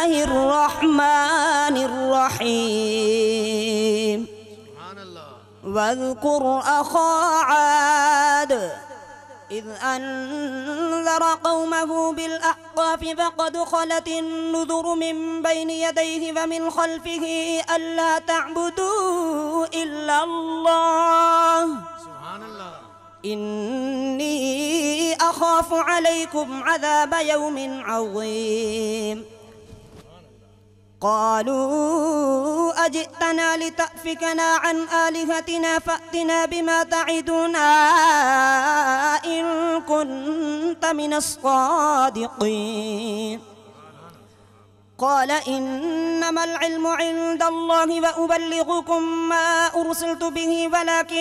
الله الرحمن الرحيم واذكر أخا عاد إذ أنذر قومه بالأحقاف فقد خلت النذر من بين يديه ومن خلفه ألا تعبدوا إلا الله إني أخاف عليكم عذاب يوم عظيم قالوا أجئتنا لتأفكنا عن آلهتنا فأتنا بما تعدنا إن كنت من الصادقين قال إنما العلم عند الله وأبلغكم ما أرسلت به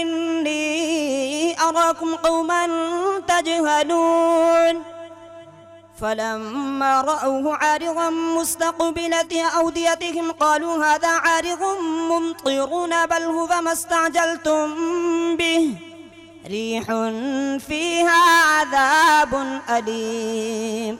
ولكني أراكم قوما تجهلون فلما رأوه عارضا مستقبلة أوديتهم قالوا هذا عارض ممطرنا بل هو ما استعجلتم به ريح فيها عذاب أليم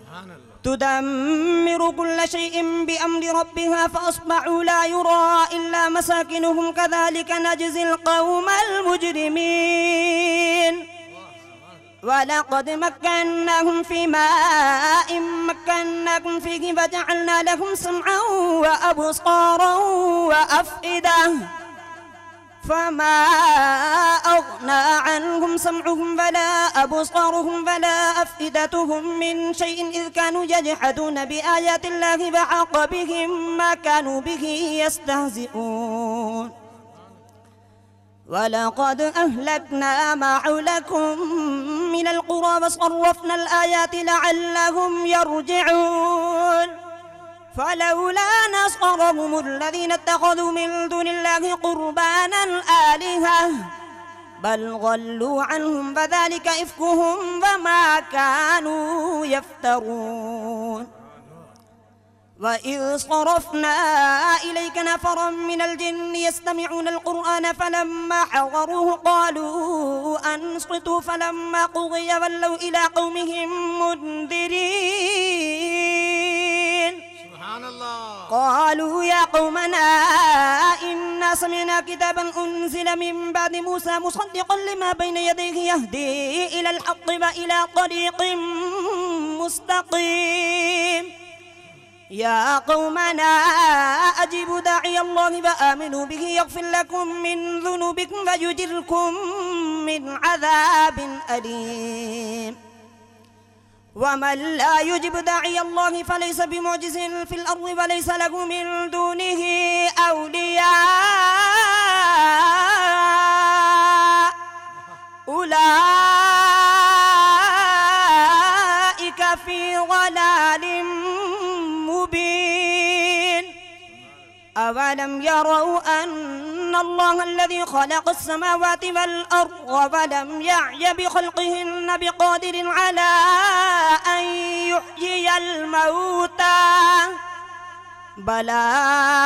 تدمر كل شيء بأمر ربها فأصبحوا لا يرى إلا مساكنهم كذلك نجزي القوم المجرمين ولقد مكناهم في ماء مكناكم فيه فجعلنا لهم سمعا وأبصارا وأفئدة فما أغنى عنهم سمعهم ولا أبصارهم ولا أفئدتهم من شيء إذ كانوا يجحدون بآيات الله فحاق بهم ما كانوا به يستهزئون ولقد أهلكنا ما حولكم من القرى وصرفنا الآيات لعلهم يرجعون فلولا نصرهم الذين اتخذوا من دون الله قربانا آلهة بل ضلوا عنهم فذلك إفكهم وما كانوا يفترون وإذ صرفنا إليك نفرا من الجن يستمعون القرآن فلما حضروه قالوا أنصتوا فلما قضي ولوا إلى قومهم منذرين سبحان الله قالوا يا قومنا إنا سمعنا كتابا أنزل من بعد موسى مصدقا لما بين يديه يهدي إلى الحق وإلى طريق مستقيم يا قومنا أجيبوا داعي الله وآمنوا به يغفر لكم من ذنوبكم ويجركم من عذاب أليم ومن لا يجب داعي الله فليس بمعجز في الأرض وليس له من دونه أولياء أولئك في ضلال مبين أولم يروا أن الله الذي خلق السماوات والأرض ولم يعي بخلقهن بقادر على أن يحيي الموتى بلى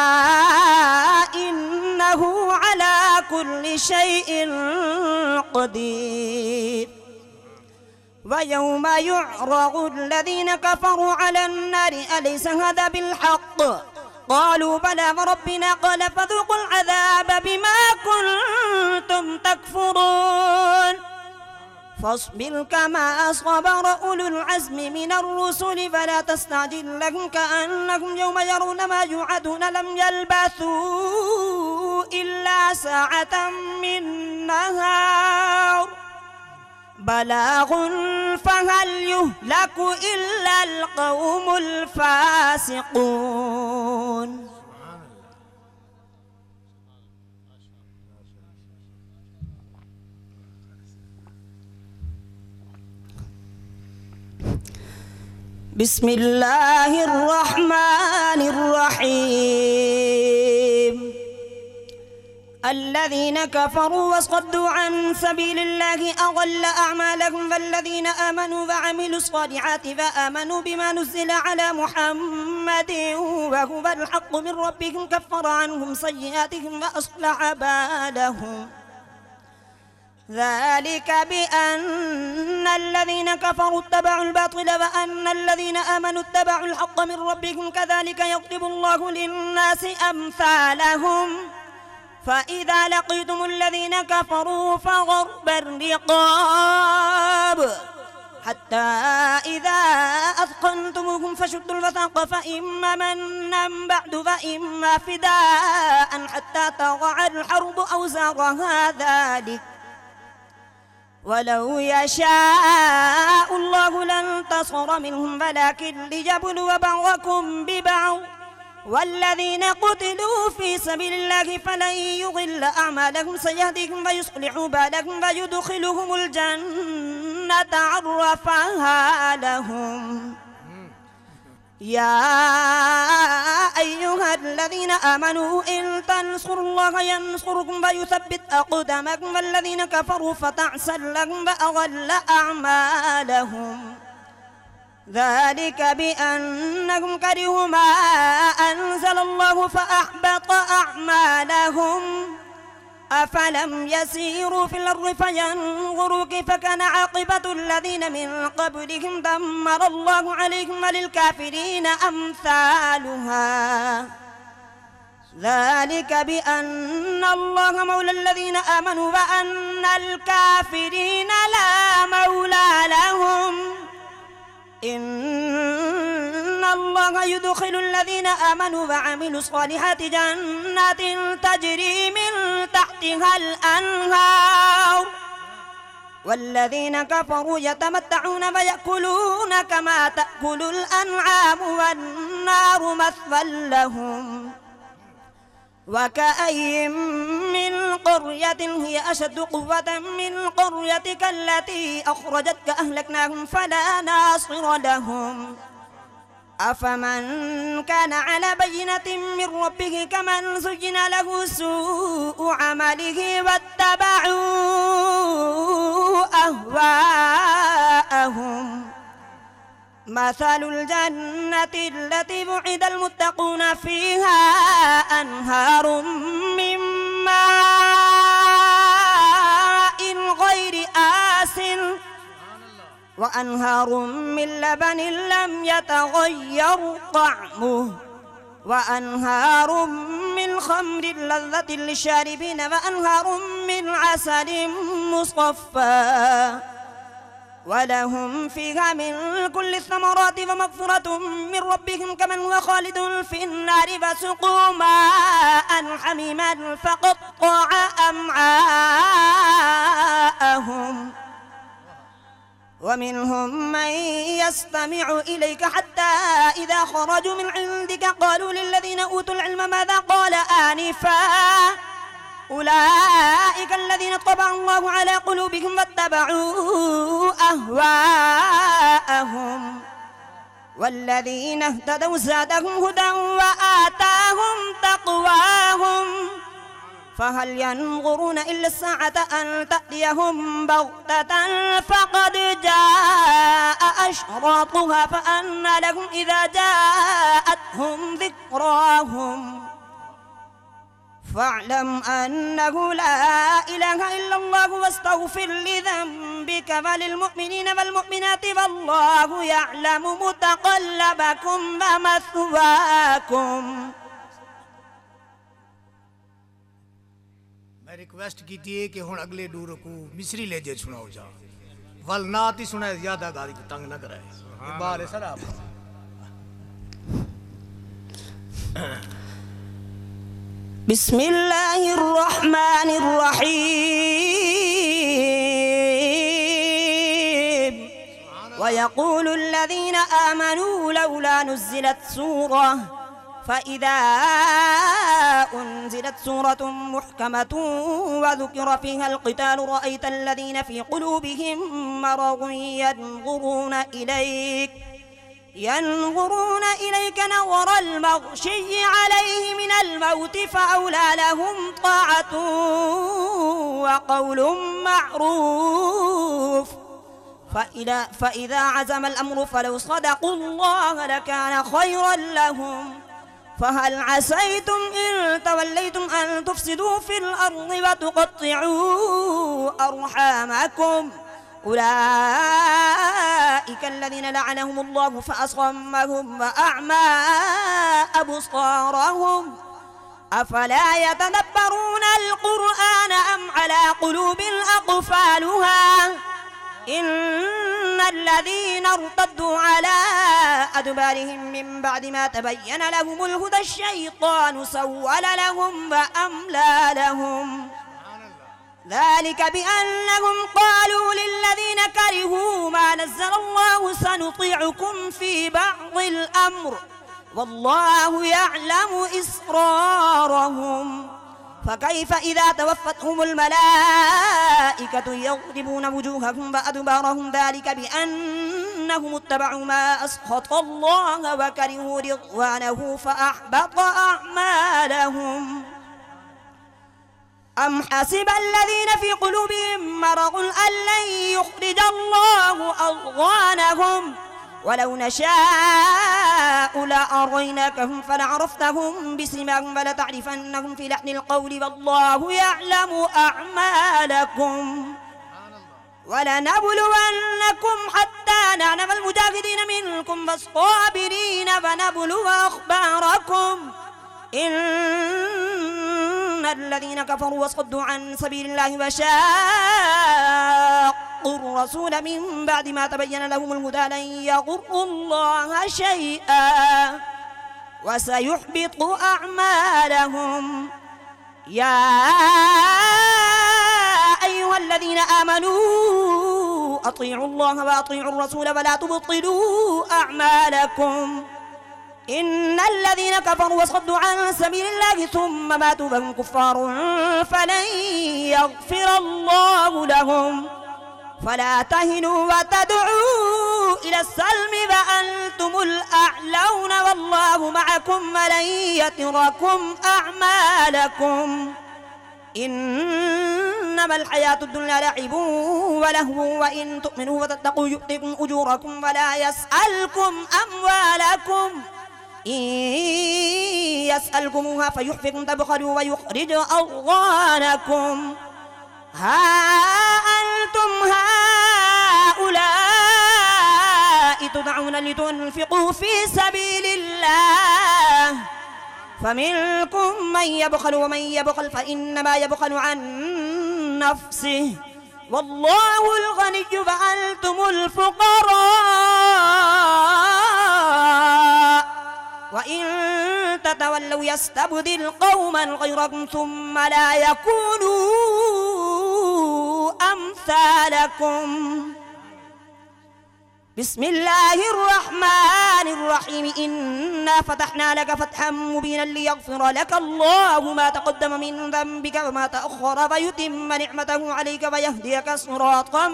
إنه على كل شيء قدير ويوم يعرض الذين كفروا على النار أليس هذا بالحق قالوا بلى وربنا قال فذوقوا العذاب بما كنتم تكفرون فاصبر كما صبر أولو العزم من الرسل فلا تستعجل لهم كأنهم يوم يرون ما يوعدون لم يلبثوا إلا ساعة من نهار بلاغ فهل يهلك إلا القوم الفاسقون بسم الله الرحمن الرحيم الذين كفروا وصدوا عن سبيل الله أضل أعمالهم والذين آمنوا وعملوا الصالحات فآمنوا بما نزل على محمد وهو الحق من ربهم كفر عنهم سيئاتهم وأصلح بالهم ذلك بأن الذين كفروا اتبعوا الباطل وأن الذين آمنوا اتبعوا الحق من ربهم كذلك يضرب الله للناس أمثالهم فإذا لقيتم الذين كفروا فضرب الرقاب حتى إذا أثقلتموهم فشدوا الوثاق فإما منا بعد فإما فداء حتى تضع الحرب أوزارها ذلك ولو يشاء الله لانتصر منهم ولكن ليبلو بعضكم ببعض والذين قتلوا في سبيل الله فلن يضل أعمالهم سيهديهم ويصلح بالهم ويدخلهم الجنة عرفها لهم يا أيها الذين آمنوا إن تنصروا الله ينصركم ويثبت أقدامكم والذين كفروا فتعسا لهم وأضل أعمالهم ذلك بأنهم كرهوا ما أنزل الله فأحبط أعمالهم أفلم يسيروا في الأرض فينظروا كيف كان عاقبة الذين من قبلهم دمر الله عليهم وللكافرين أمثالها ذلك بأن الله مولى الذين آمنوا وأن الكافرين لا مولى لهم إن الله يدخل الذين آمنوا وعملوا الصالحات جنات تجري من تحتها الأنهار والذين كفروا يتمتعون ويأكلون كما تأكل الأنعام والنار مثوى لهم وكأي من قرية هي أشد قوة من قريتك التي أخرجتك أهلكناهم فلا ناصر لهم أفمن كان على بينة من ربه كمن زين له سوء عمله واتبعوا أهواءهم مثل الجنة التي وعد المتقون فيها أنهار من ماء غير آسن وأنهار من لبن لم يتغير طعمه وأنهار من خمر لذة للشاربين وأنهار من عسل مصفى ولهم فيها من كل الثمرات ومغفرة من ربهم كمن هو خالد في النار فسقوا ماء حميما فقطع أمعاءهم ومنهم من يستمع إليك حتى إذا خرجوا من عندك قالوا للذين أوتوا العلم ماذا قال آنفا أولئك الذين طبع الله على قلوبهم واتبعوا أهواءهم والذين اهتدوا زادهم هدى وآتاهم تقواهم فهل ينظرون إلا الساعة أن تأتيهم بغتة فقد جاء أشراطها فأنى لهم إذا جاءتهم ذكراهم فاعلم أنه لا إله إلا الله واستغفر لذنبك وللمؤمنين والمؤمنات والله يعلم متقلبكم ومثواكم. मैं रिक्वेस्ट की थी कि हुण अगले दूर को मिस्री ले जे सुनाओ जा वल नाती सुनाए ज्यादा गाली को तंग न कराए बाहर है सर आप بسم الله الرحمن الرحيم ويقول الذين آمنوا لولا نزلت سورة فإذا أنزلت سورة محكمة وذكر فيها القتال رأيت الذين في قلوبهم مرض ينظرون إليك نظر المغشي عليه من الموت فأولى لهم طاعة وقول معروف فإذا عزم الأمر فلو صدقوا الله لكان خيرا لهم فهل عسيتم إن توليتم أن تفسدوا في الأرض وتقطعوا أرحامكم أولئك الذين لعنهم الله فأصمهم وأعمى أبصارهم أفلا يتدبرون القرآن أم على قلوب أقفالها إن الذين ارتدوا على أدبارهم من بعد ما تبين لهم الهدى الشيطان سول لهم وأملى لهم ذلك بأنهم قالوا للذين كرهوا ما نزل الله سنطيعكم في بعض الأمر والله يعلم إسرارهم فكيف إذا توفتهم الملائكة يضربون وجوههم وأدبارهم ذلك بأنهم اتبعوا ما أسخط الله وكرهوا رضوانه فأحبط أعمالهم أم حسب الذين في قلوبهم مرض أن لن يخرج الله أضغانهم ولو نشاء لأريناكهم فلعرفتهم بسيماهم ولتعرفنهم في لحن القول والله يعلم أعمالكم ولنبلونكم حتى نعلم المجاهدين منكم والصابرين ونبلو أخباركم إن الذين كفروا وصدوا عن سبيل الله وشاقوا الرسول من بعد ما تبين لهم الهدى لن يضروا الله شيئا وسيحبط أعمالهم يا أيها الذين آمنوا أطيعوا الله وأطيعوا الرسول ولا تبطلوا أعمالكم إن الذين كفروا وصدوا عن سبيل الله ثم ماتوا وهم كفار فلن يغفر الله لهم فلا تهنوا وتدعوا إلى السلم وأنتم الأعلون والله معكم ولن يتركم أعمالكم إنما الحياة الدنيا لعب ولهو وإن تؤمنوا وتتقوا يؤتكم أجوركم ولا يسألكم أموالكم إن يسألكموها فيحفكم تبخلوا ويخرج أضغانكم ها أنتم هؤلاء تدعون لتنفقوا في سبيل الله فمنكم من يبخل ومن يبخل فإنما يبخل عن نفسه والله الغني وأنتم الفقراء وإن تتولوا يستبدل قوما غيركم ثم لا يكونوا أمثالكم بسم الله الرحمن الرحيم إنا فتحنا لك فتحا مبينا ليغفر لك الله ما تقدم من ذنبك وما تأخر ويتم نعمته عليك ويهديك صراطا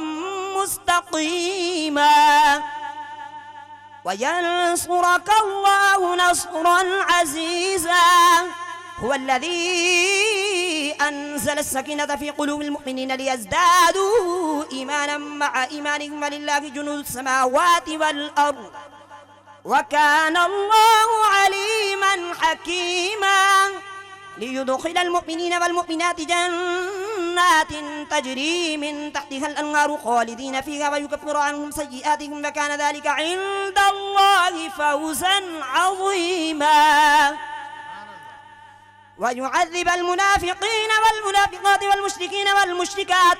مستقيما وينصرك الله نصرا عزيزا هو الذي أنزل السكينة في قلوب المؤمنين ليزدادوا إيمانا مع إيمانهم ولله جنود السماوات والأرض وكان الله عليما حكيما ليدخل المؤمنين والمؤمنات جنات تجري من تحتها الأنهار خالدين فيها ويكفر عنهم سيئاتهم وكان ذلك عند الله فوزا عظيما ويعذب المنافقين والمنافقات والمشركين والمشركات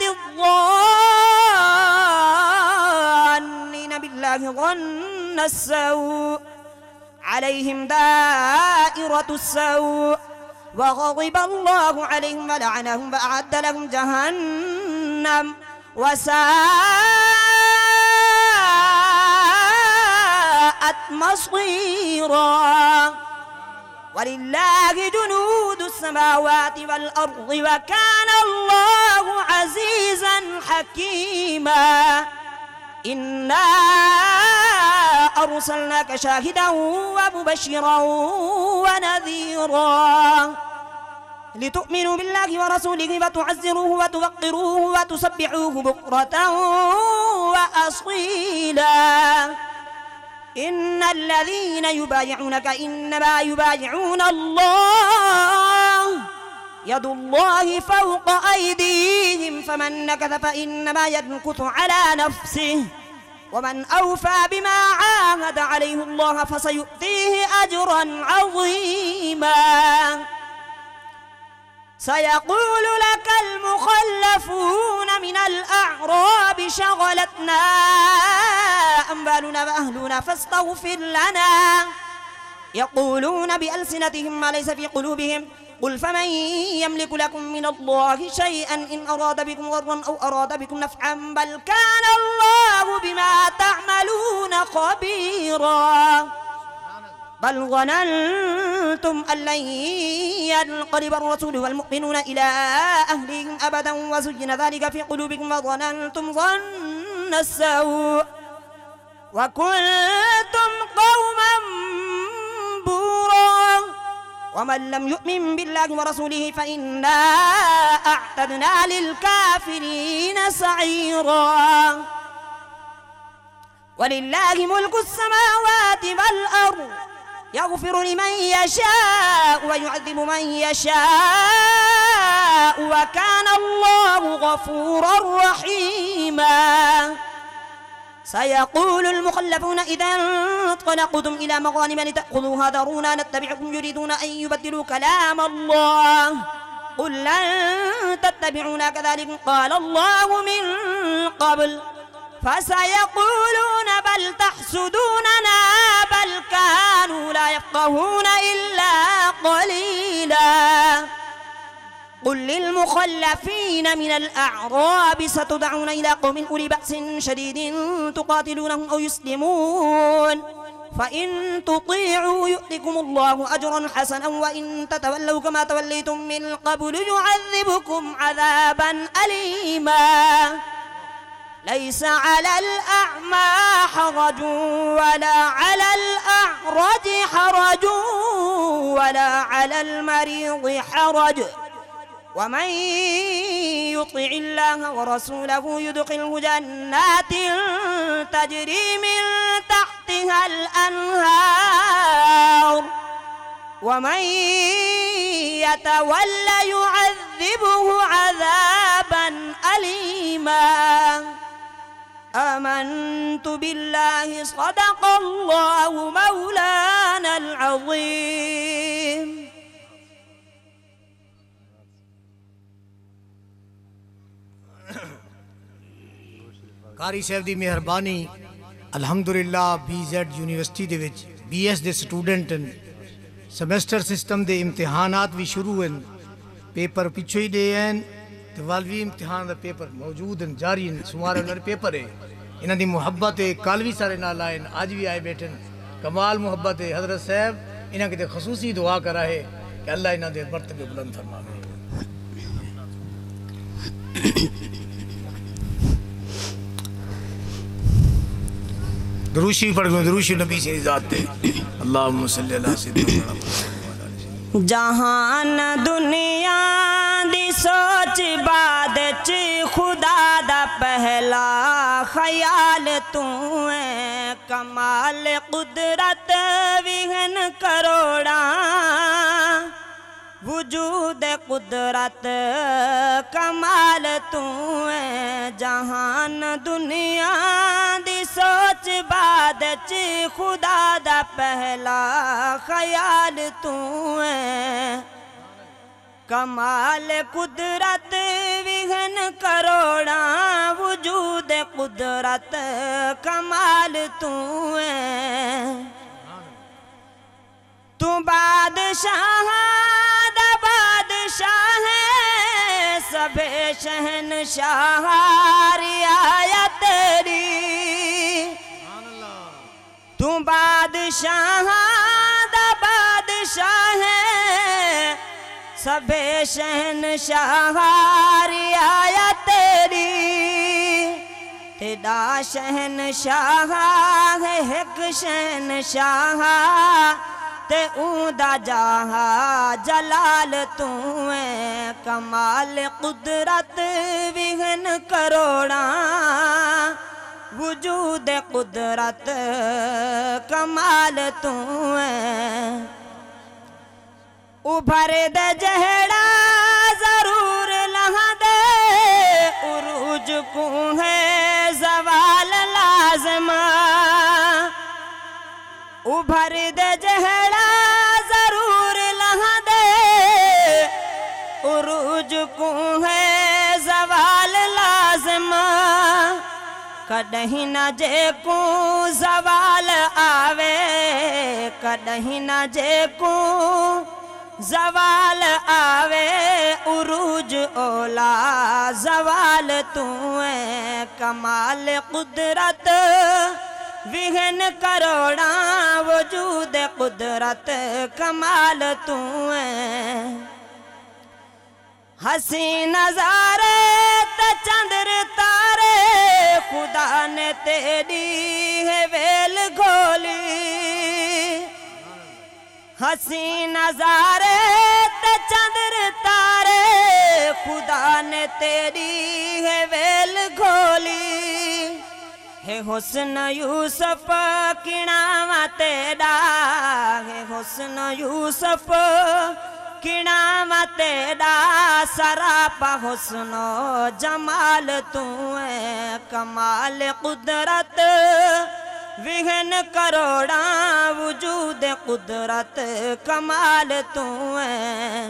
الظانين بالله ظن السوء عليهم دائرة السوء وغضب الله عليهم ولعنهم وأعد لهم جهنم وساءت مصيرا ولله جنود السماوات والأرض وكان الله عزيزا حكيما إنا أرسلناك شاهدا ومبشرا ونذيرا لتؤمنوا بالله ورسوله وتعزروه وتوقروه وتسبحوه بكرة وأصيلا إن الذين يبايعونك إنما يبايعون الله يد الله فوق أيديهم فمن نكث فإنما ينكث على نفسه ومن أوفى بما عاهد عليه الله فسيؤتيه أجرا عظيما. سيقول لك المخلفون من الأعراب شغلتنا أموالنا وأهلنا فاستغفر لنا يقولون بألسنتهم ما ليس في قلوبهم قل فمن يملك لكم من الله شيئا إن أراد بكم ضرا أو أراد بكم نفعا بل كان الله بما تعملون خبيرا. بل ظننتم أن لن ينقلب الرسول والمؤمنون إلى أهلهم أبدا وزين ذلك في قلوبكم وظننتم ظن السوء وكنتم قوما بورا. ومن لم يؤمن بالله ورسوله فإنا أعتدنا للكافرين سعيرا. ولله ملك السماوات والأرض يغفر لمن يشاء ويعذب من يشاء وكان الله غفورا رحيما. سيقول المخلفون إذا انطلقتم إلى مغانم لتأخذوها ذرونا نتبعكم يريدون أن يبدلوا كلام الله قل لن تتبعونا كذلك قال الله من قبل فسيقولون بل تحسدوننا بل كانوا لا يفقهون إلا قليلا. قل للمخلفين من الأعراب ستدعون إلى قوم أولي بأس شديد تقاتلونهم أو يسلمون فإن تطيعوا يؤتكم الله أجرا حسنا وإن تتولوا كما توليتم من قبل يعذبكم عذابا أليما. ليس على الأعمى حرج ولا على الأعرج حرج ولا على المريض حرج ومن يطع الله ورسوله يدخله جنات تجري من تحتها الأنهار ومن يتولى يعذبه عذابا أليما. آمنت بالله صدق الله مولانا العظيم. कारी साहब दी मेहरबानी अल्हम्दुलिल्लाह BZ यूनिवर्सिटी दे विच BS दे स्टूडेंट सेमेस्टर सिस्टम दे इम्तिहानात भी शुरू हैं पेपर पिछो ही दे हैं ते वालवी इम्तिहान दा पेपर मौजूद हैं जारी हैं सुमार उन्हें पेपर है इन्हां दी मोहब्बत है कल भी सारे नाल आए आज भी आए बैठे कमाल मोहब्बत है हजरत साहब इन्हां के खसूसी दुआ करा है कि अल्लाह इन्हां दे मर्तबे बुलंद फरमावे। दरूशी पढ़ गए दरूशी नबी से ज़ात थे अल्लाहुम्मा सल्ली अला सय्यिदना जहान दुनिया दी सोच बाद च खुदा दा पहला ख्याल तू है कमाल कुदरत विहन करोड़ा वजूद कुदरत कमाल तू है जहान दुनिया दी सोच बाद च खुदा दा पहला ख्याल तू है कमाल कुदरत विघन करोड़ा वजूद कुदरत कमाल तू है तू बादशाह दा बादशाह है सबे शहनशाह रियाया तेरी तू बादशाह दा बादशाह है सबे शहनशाह रियाया तेरी तेरा शहनशाह है एक शहनशाह ते ऊदा जहा जलाल तू है कमाल कुदरत विघन करोड़ा वजूद कुदरत कमाल तू है। उभर दे जहड़ा जरूर लहा दे उरूज को है जवाल लाजमा। उभर दे जहड़ा जरूर लहा दे उरूज को है जवाल लाजमा। कदहीं न जे को जवाल आवे कदहीं न जे को जवाल आवे उरूज ओला जवाल तू है। कमाल कुदरत विघन करोड़ा वजूद कुदरत कमाल तू है। हसी नजारे त चंद्र तारे खुदा ने तेरी है वेल घोली। हसी नजारे त चंद्र तारे खुदा ने तेरी है वेल घोली। है हुस्न यूसुफ किणावा तेरा है हुस्न यूसुफ किणावा तेरा सरापा हुस्नो जमाल तू है। कमाल कुदरत विघन करोड़ा वजूद कुदरत कमाल तू है।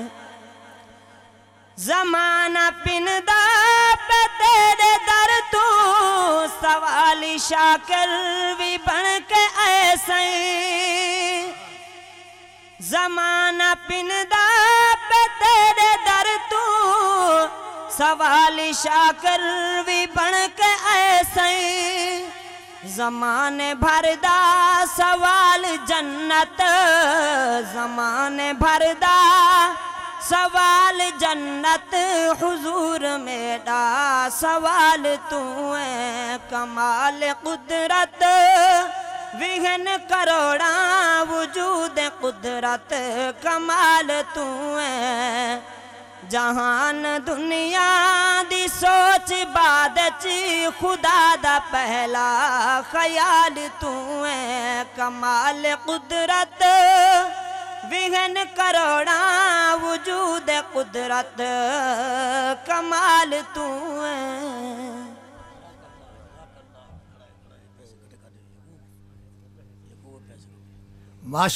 जमाना पिंदा पे तेरे दर तू सवाली शाकिर भी बन के ऐसे। जमाना पिंदा पे तेरे दर तू सवाली शाकिर भी बन के ऐसे। जमाने भरदा सवाल जन्नत जमाने भरदा सवाल जन्नत हुजूर मेरा सवाल तू है। कमाल कुदरत विघन करोड़ा वजूद कुदरत कमाल तू है। जहान दुनिया दी सोच बाद च खुदा दा पहला ख्याल तू है। कमाल कुदरत विघन करोड़ा वजूद कुदरत कमाल तू है।